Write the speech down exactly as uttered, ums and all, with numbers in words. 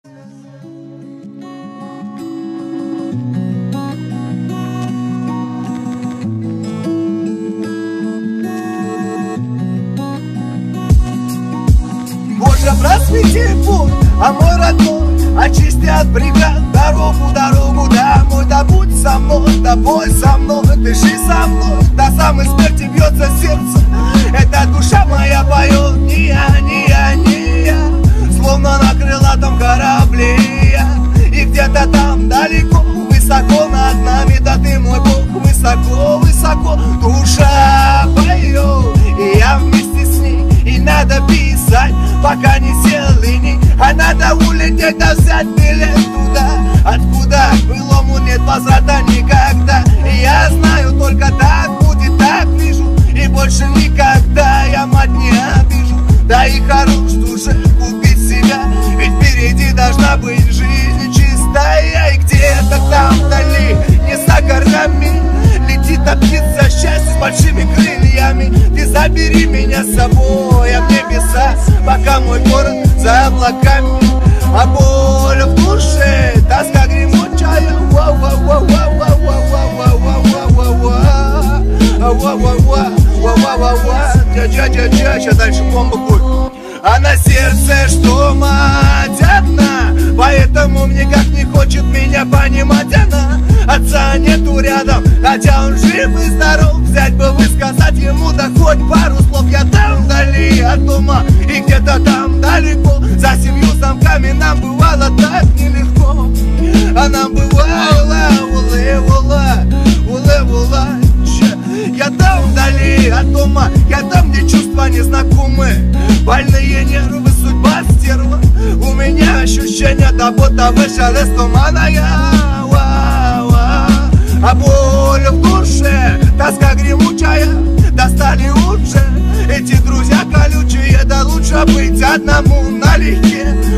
Боже, просвети путь, а мой родной очисти от преград дорогу, дорогу домой. Да будь со мной, да бой со мной, дыши со мной, до самой смерти бьется сердце. Эта душа моя поет, не я, не я, не я, словно на крылатом корабле я. И где-то там далеко, высоко над нами, да ты мой Бог, высоко, высоко. Душа поет, и я вместе с ней, и надо писать, пока не сел линий. А надо улететь, да взять билет туда, откуда к былому нет возврата никогда. И я знаю, только так будет, так вижу, и больше никогда я мать не обижу. Да и хорош душе купить себя, ведь впереди должна быть жизнь чистая. И где-то там вдали, не за горами, летит та птица счастья с большими крыльями. Ты забери меня с собой, а в небеса, пока мой город за облаками. А боль в душе, тоска гремучая, сейчас дальше бомба будет. А на сердце что мать одна, поэтому никак не хочет меня понимать она. Отца нету рядом, хотя он жив и здоров. Взять бы высказать ему, да хоть пару слов. Я там вдали от дома, и где-то там далеко, за семью замками нам бывало так нелегко. А нам бывало, улы, ула, улы, ула. Я там вдали от дома, я там, где чувства незнакомые, больные нервы, судьба стерла. У меня ощущение, да будто вышел из тумана я. А боль в душе, тоска гремучая, достали уже эти друзья колючие. Да лучше быть одному налегке,